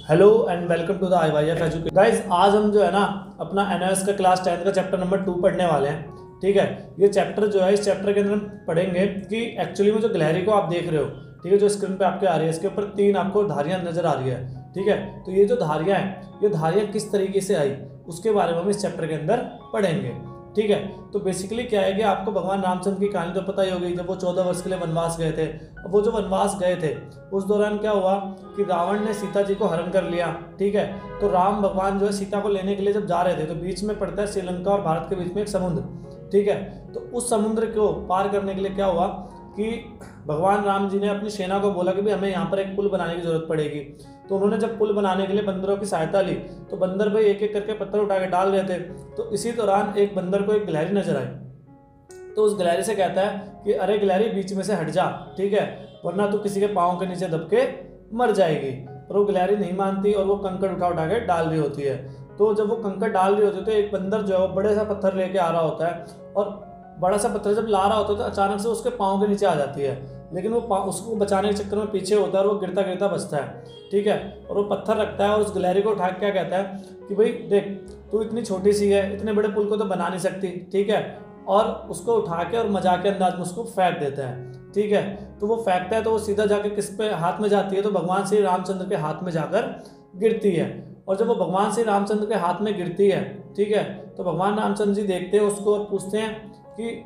Hello and welcome to the IYF education. Guys, आज हम जो है ना अपना NOS का क्लास 10 का चैप्टर नंबर 2 पढ़ने वाले हैं। ठीक है, ये चैप्टर जो है, इस चैप्टर के अंदर हम पढ़ेंगे कि एक्चुअली में जो गिलहरी को आप देख रहे हो, ठीक है, जो स्क्रीन पे आपके आ रही है, इसके ऊपर 3 आपको धारियां नजर आ रही है। ठीक है, तो ये जो धारियां हैं, ये धारियां किस तरीके से आई उसके बारे में हम इस चैप्टर के अंदर पढ़ेंगे। ठीक है, तो बेसिकली क्या है कि आपको भगवान रामचंद्र की कहानी तो पता ही होगी। जब वो 14 वर्ष के लिए वनवास गए थे, अब वो जो वनवास गए थे उस दौरान क्या हुआ कि रावण ने सीता जी को हरण कर लिया। ठीक है, तो राम भगवान जो है सीता को लेने के लिए जब जा रहे थे तो बीच में पड़ता है श्रीलंका और भारत के बीच में एक समुद्र। ठीक है, तो उस समुद्र को पार करने के लिए क्या हुआ कि भगवान राम जी ने अपनी सेना को बोला कि भाई हमें यहाँ पर एक पुल बनाने की जरूरत पड़ेगी। तो उन्होंने जब पुल बनाने के लिए बंदरों की सहायता ली तो बंदर भाई एक एक करके पत्थर उठा के डाल रहे थे। तो इसी दौरान एक बंदर को एक गिलहरी नजर आई, तो उस गिलहरी से कहता है कि अरे गिलहरी, बीच में से हट जा, ठीक है, वरना तू किसी के पाँव के नीचे दब के मर जाएगी। पर वो गिलहरी नहीं मानती और वो कंकड़ उठा उठा के डाल रही होती है। तो जब वो कंकड़ डाल रही होती है तो एक बंदर जो है वो बड़े सा पत्थर लेके आ रहा होता है, और बड़ा सा पत्थर जब ला रहा होता है तो अचानक से उसके पाँव के नीचे आ जाती है, लेकिन वो उसको बचाने के चक्कर में पीछे होता है और वो गिरता गिरता बचता है। ठीक है, और वो पत्थर रखता है और उस गिलहरी को उठा के क्या कहता है कि भाई देख, तू इतनी छोटी सी है, इतने बड़े पुल को तो बना नहीं सकती। ठीक है, और उसको उठा के और मजाक के अंदाज में उसको फेंक देता है। ठीक है, तो वो फेंकता है तो वो सीधा जाके किस पे हाथ में जाती है, तो भगवान श्री रामचंद्र के हाथ में जाकर गिरती है। और जब वो भगवान श्री रामचंद्र के हाथ में गिरती है, ठीक है, तो भगवान रामचंद्र जी देखते हैं उसको और पूछते हैं कि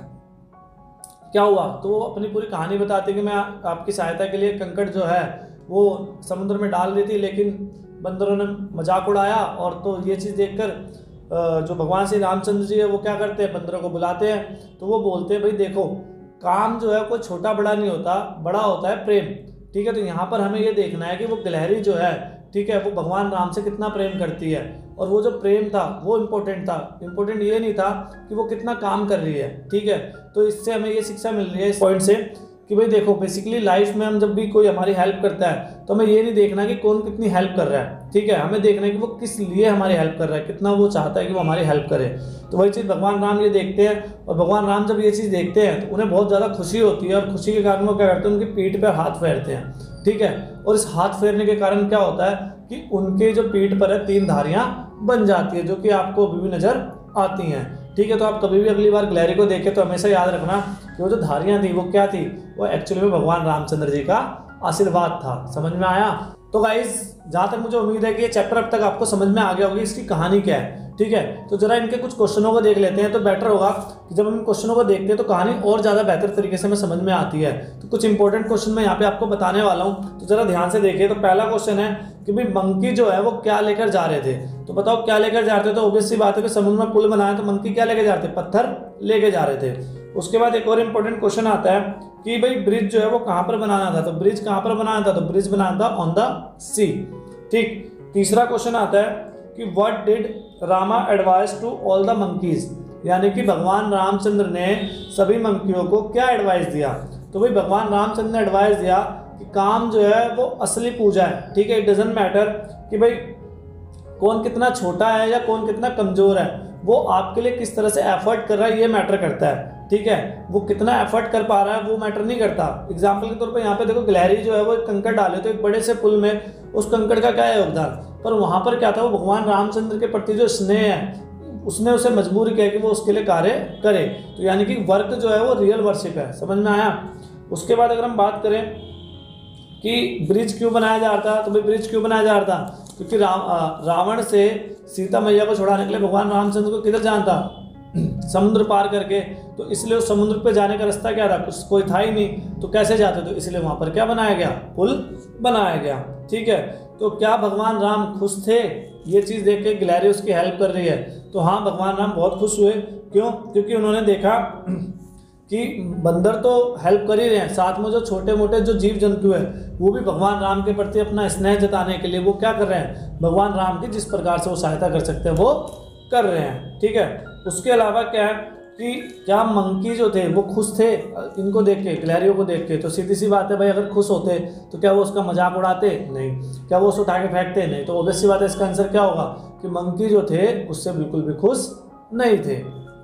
क्या हुआ। तो वो अपनी पूरी कहानी बताते कि मैं आपकी सहायता के लिए कंकड़ जो है वो समुद्र में डाल रही थी, लेकिन बंदरों ने मजाक उड़ाया। और तो ये चीज़ देखकर जो भगवान श्री रामचंद्र जी है वो क्या करते हैं, बंदरों को बुलाते हैं। तो वो बोलते हैं भाई देखो, काम जो है कोई छोटा बड़ा नहीं होता, बड़ा होता है प्रेम। ठीक है, तो यहाँ पर हमें ये देखना है कि वो गिलहरी जो है, ठीक है, वो भगवान राम से कितना प्रेम करती है। और वो जो प्रेम था वो इम्पोर्टेंट था, इम्पोर्टेंट ये नहीं था कि वो कितना काम कर रही है। ठीक है, तो इससे हमें ये शिक्षा मिल रही है इस पॉइंट से कि भाई देखो, बेसिकली लाइफ में हम जब भी कोई हमारी हेल्प करता है तो हमें ये नहीं देखना कि कौन कितनी हेल्प कर रहा है। ठीक है, हमें देखना है कि वो किस लिए हमारी हेल्प कर रहा है, कितना वो चाहता है कि वो हमारी हेल्प करे। तो वही चीज़ भगवान राम ये देखते हैं, और भगवान राम जब ये चीज़ देखते हैं तो उन्हें बहुत ज़्यादा खुशी होती है, और खुशी के कारण वो क्या करते हैं, उनकी पीठ पर हाथ फेरते हैं। ठीक है, और इस हाथ फेरने के कारण क्या होता है कि उनके जो पीठ पर है 3 धारियां बन जाती है, जो कि आपको अभी भी नजर आती हैं। ठीक है, तो आप कभी भी अगली बार गिलहरी को देखें तो हमेशा याद रखना कि वो जो धारियां थी वो क्या थी, वो एक्चुअली में भगवान रामचंद्र जी का आशीर्वाद था। समझ में आया? तो गाइस, जहाँ तक मुझे उम्मीद है कि ये चैप्टर अब तक आपको समझ में आ गया होगी इसकी कहानी क्या है। ठीक है, तो जरा इनके कुछ क्वेश्चनों को देख लेते हैं, तो बेटर होगा कि जब हम इन क्वेश्चनों को देखते हैं तो कहानी और ज़्यादा बेहतर तरीके से हमें समझ में आती है। तो कुछ इंपॉर्टेंट क्वेश्चन मैं यहाँ पे आपको बताने वाला हूँ, तो जरा ध्यान से देखिए। तो पहला क्वेश्चन है कि भाई मंकी जो है वो क्या लेकर जा रहे थे। तो बताओ क्या लेकर जा रहे थे। तो ऑब्वियस सी बात है कि समुद्र में पुल बनाया तो मंकी क्या लेके जा रहे थे, पत्थर लेके जा रहे थे। उसके बाद एक और इंपॉर्टेंट क्वेश्चन आता है कि भाई ब्रिज जो है वो कहाँ पर बनाना था। तो ब्रिज कहाँ पर बनाना था, तो ब्रिज बनाना था ऑन द सी। ठीक, तीसरा क्वेश्चन आता है कि what did Rama advise to all the monkeys, यानी कि भगवान रामचंद्र ने सभी मंकियों को क्या एडवाइस दिया। तो भाई भगवान रामचंद्र ने एडवाइस दिया कि काम जो है वो असली पूजा है। ठीक है, इट डजंट मैटर कि भाई कौन कितना छोटा है या कौन कितना कमजोर है, वो आपके लिए किस तरह से एफर्ट कर रहा है ये मैटर करता है। ठीक है, वो कितना एफर्ट कर पा रहा है वो मैटर नहीं करता। एग्जाम्पल के तौर पे यहाँ पे देखो, गिलहरी जो है वो एक कंकड़ डाले तो एक बड़े से पुल में उस कंकड़ का क्या है योगदान, पर वहाँ पर क्या था, वो भगवान रामचंद्र के प्रति जो स्नेह है उसने उसे मजबूर किया कि वो उसके लिए कार्य करे। तो यानी कि वर्क जो है वो रियल वर्शिप है। समझ में आया? उसके बाद अगर हम बात करें कि ब्रिज क्यों बनाया जा रहा था, तो भाई ब्रिज क्यों बनाया जा रहा था, क्योंकि रावण से सीता मैया को छुड़ाने के लिए भगवान रामचंद्र को किधर जाना था, समुद्र पार करके। तो इसलिए उस समुद्र पे जाने का रास्ता क्या था, कुछ कोई था ही नहीं, तो कैसे जाते, तो इसलिए वहां पर क्या बनाया गया, पुल बनाया गया। ठीक है, तो क्या भगवान राम खुश थे ये चीज़ देख के गिलहरी उसकी हेल्प कर रही है। तो हाँ, भगवान राम बहुत खुश हुए। क्यों? क्योंकि उन्होंने देखा कि बंदर तो हेल्प कर ही रहे हैं, साथ में जो छोटे मोटे जो जीव जंतु है वो भी भगवान राम के प्रति अपना स्नेह जताने के लिए वो क्या कर रहे हैं, भगवान राम की जिस प्रकार से वो सहायता कर सकते हैं वो कर रहे हैं। ठीक है, उसके अलावा क्या है कि क्या मंकी जो थे वो खुश थे इनको देख के, गिलहरियों को देख के। तो सीधी सी बात है भाई, अगर खुश होते तो क्या वो उसका मजाक उड़ाते? नहीं। क्या वो उसे उठा के फेंकते? नहीं। तो ऑब्वियस सी बात है, इसका आंसर क्या होगा कि मंकी जो थे उससे बिल्कुल भी खुश नहीं थे।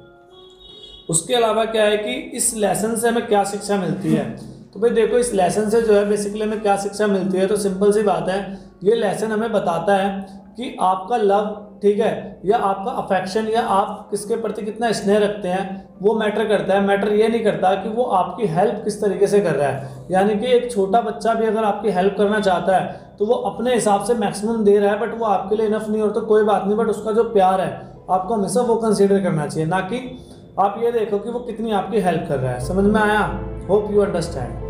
उसके अलावा क्या है कि इस लेसन से हमें क्या शिक्षा मिलती है। तो भाई देखो, इस लेसन से जो है बेसिकली हमें क्या शिक्षा मिलती है, तो सिंपल सी बात है ये लेसन हमें बताता है कि आपका लव, ठीक है, या आपका अफेक्शन, या आप किसके प्रति कितना स्नेह रखते हैं वो मैटर करता है। मैटर ये नहीं करता कि वो आपकी हेल्प किस तरीके से कर रहा है। यानी कि एक छोटा बच्चा भी अगर आपकी हेल्प करना चाहता है तो वो अपने हिसाब से मैक्सिमम दे रहा है, बट वो आपके लिए इनफ नहीं हो तो कोई बात नहीं, बट उसका जो प्यार है आपको हमेशा वो कंसीडर करना चाहिए, ना कि आप ये देखो कि वो कितनी आपकी हेल्प कर रहा है। समझ में आया? Hope you understand.